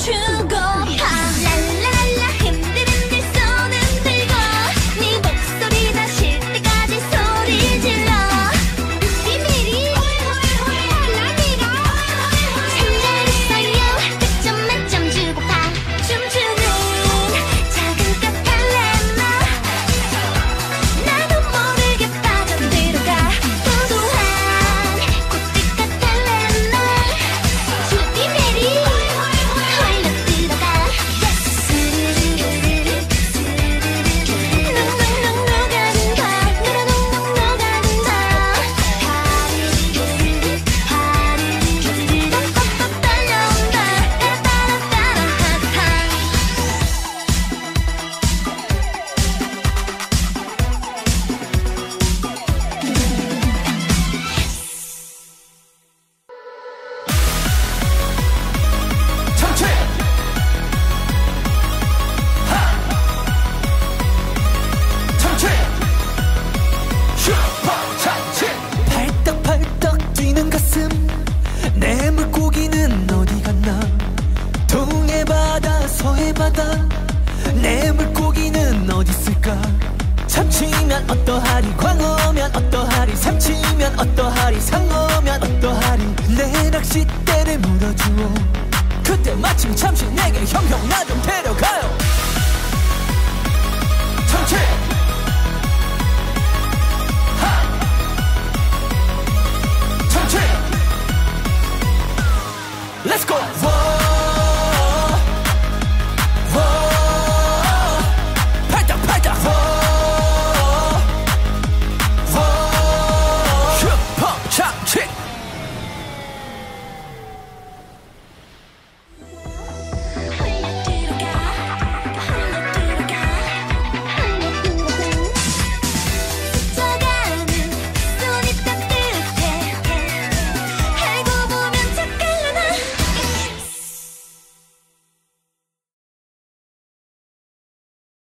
춤추고 랄랄랄라 흔들흔들 손 흔들고 네 목소리 다실 때까지 소리 질러 비밀이 라미가 상관없어요 100점 만점 주고파 춤추는 작은 까탈레나 나도 모르게 빠져들어가 고소한 꽃빛 까탈레나 비밀이 홀려 들어가 스르르르르 눅눅눅 녹아든다 노래농농 녹아든다 하르르르르 하르르르르 빡빡 달려온다 따라따라따라 핫한 참치 참치 슈퍼 참치 팔떡팔떡 뛰는 가슴 내 물고기는 어디 갔나 동해 바다 서해 바다 내 물고기는 어디 있을까 참치면 어떠하리 광어면 어떠하리 삼치면 어떠하리 상어면 어떠하리 내 낚싯대를 물어주오 그때 마침 잠시 내게 형형 나 좀 데려가요